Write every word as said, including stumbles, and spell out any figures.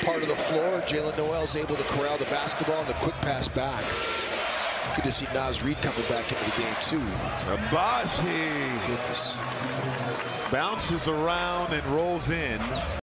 part of the floor. Jalen Noel's able to corral the basketball and the quick pass back. Good to see Naz Reid coming back into the game too. Agbaji Goodness. bounces around and rolls in.